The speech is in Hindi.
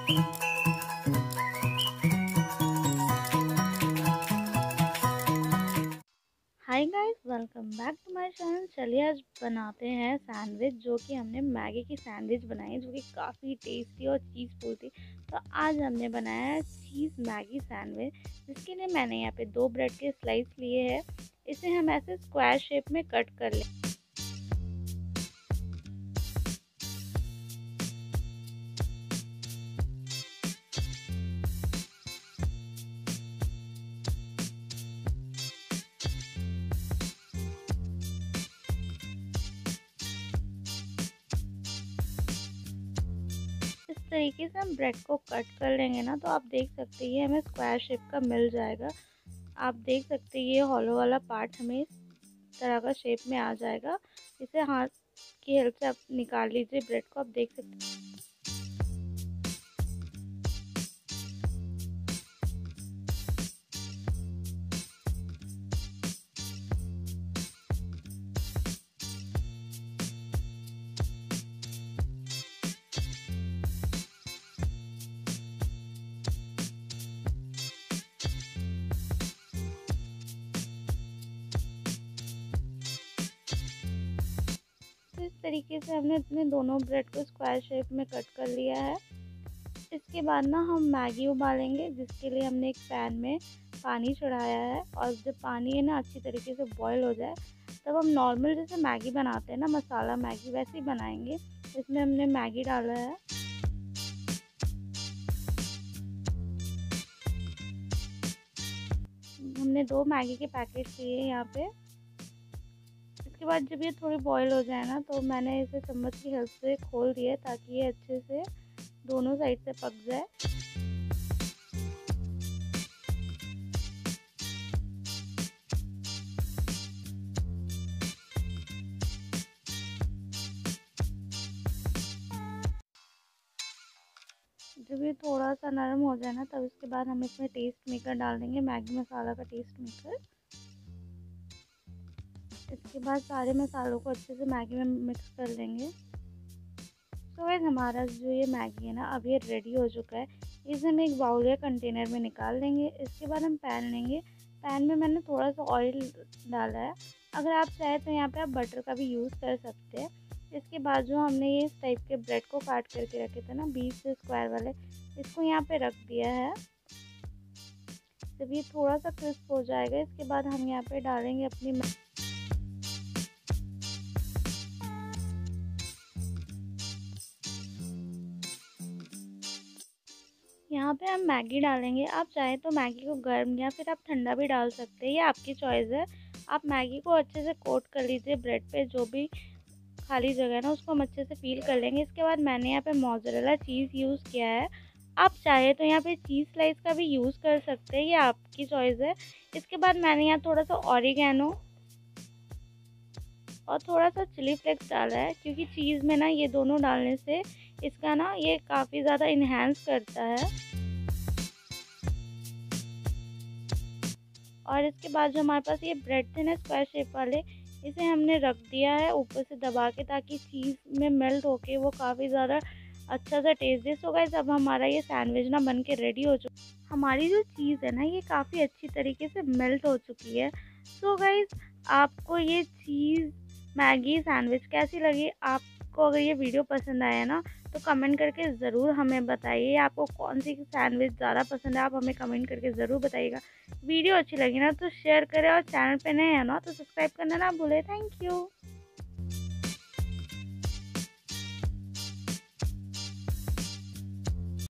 Hi guys, welcome back to my channel. चलिए आज बनाते हैं सैंडविच, जो कि हमने मैगी की सैंडविच बनाई है, जो कि काफ़ी टेस्टी और चीज़फुल थी। तो आज हमने बनाया है चीज़ मैगी सैंडविच, जिसके लिए मैंने यहाँ पे 2 ब्रेड के स्लाइस लिए हैं। इसे हम ऐसे स्क्वायर शेप में कट कर लें। इस तरीके से हम ब्रेड को कट कर लेंगे ना, तो आप देख सकते हैं हमें स्क्वायर शेप का मिल जाएगा। आप देख सकते हैं ये हॉलो वाला पार्ट हमें इस तरह का शेप में आ जाएगा। इसे हाथ की हेल्प से आप निकाल लीजिए ब्रेड को। आप देख सकते हैं इस तरीके से हमने अपने दोनों ब्रेड को स्क्वायर शेप में कट कर लिया है। इसके बाद ना हम मैगी उबालेंगे, जिसके लिए हमने एक पैन में पानी चढ़ाया है। और जब पानी है ना अच्छी तरीके से बॉईल हो जाए, तब हम नॉर्मल जैसे मैगी बनाते हैं ना, मसाला मैगी, वैसे ही बनाएंगे। इसमें हमने मैगी डाला है। हमने 2 मैगी के पैकेट लिए यहाँ पे। इसके बाद जब ये थोड़ी बॉईल हो जाए ना, तो मैंने इसे चम्मच की हेल्प से खोल दिया, ताकि ये अच्छे से दोनों साइड से पक जाए। जब ये थोड़ा सा नरम हो जाए ना, तब इसके बाद हम इसमें टेस्ट मेकर डाल देंगे, मैगी मसाला का टेस्ट मेकर। इसके बाद सारे मसालों को अच्छे से मैगी में मिक्स कर लेंगे। तो गाइस हमारा जो ये मैगी है ना, अब ये रेडी हो चुका है। इसे हम एक बाउल या कंटेनर में निकाल लेंगे। इसके बाद हम पैन लेंगे। पैन में मैंने थोड़ा सा ऑयल डाला है। अगर आप चाहें तो यहाँ पे आप बटर का भी यूज़ कर सकते हैं। इसके बाद जो हमने ये इस टाइप के ब्रेड को काट करके रखे थे ना, 20 से स्क्वायर वाले, इसको यहाँ पे रख दिया है। जब ये थोड़ा सा क्रिस्प हो जाएगा, इसके बाद हम यहाँ पे डालेंगे अपनी यहाँ पे हम मैगी डालेंगे। आप चाहें तो मैगी को गर्म या फिर आप ठंडा भी डाल सकते हैं, ये आपकी चॉइस है। आप मैगी को अच्छे से कोट कर लीजिए ब्रेड पे, जो भी खाली जगह है ना उसको हम अच्छे से फील कर लेंगे। इसके बाद मैंने यहाँ पे मोज़रेला चीज़ यूज़ किया है। आप चाहे तो यहाँ पे चीज़ स्लाइस का भी यूज़ कर सकते हैं, ये आपकी चॉइस है। इसके बाद मैंने यहाँ थोड़ा सा ऑरिगेनो और थोड़ा सा चिली फ्लेक्स डाला है, क्योंकि चीज़ में ना ये दोनों डालने से इसका ना ये काफ़ी ज़्यादा इन्हेंस करता है। और इसके बाद जो हमारे पास ये ब्रेड थे ना स्क्वायर शेप वाले, इसे हमने रख दिया है ऊपर से दबा के, ताकि चीज़ में मेल्ट होके वो काफ़ी ज़्यादा अच्छा सा टेस्ट दे। सो गाइस अब हमारा ये सैंडविच ना बन के रेडी हो चुका है। हमारी जो चीज़ है ना, ये काफ़ी अच्छी तरीके से मेल्ट हो चुकी है। सो गाइस आपको ये चीज़ मैगी सैंडविच कैसी लगी? आपको अगर ये वीडियो पसंद आया ना, तो कमेंट करके ज़रूर हमें बताइए आपको कौन सी सैंडविच ज़्यादा पसंद है। आप हमें कमेंट करके ज़रूर बताइएगा। वीडियो अच्छी लगी ना तो शेयर करें, और चैनल पे नए हैं ना तो सब्सक्राइब करना ना भूलें। Thank you.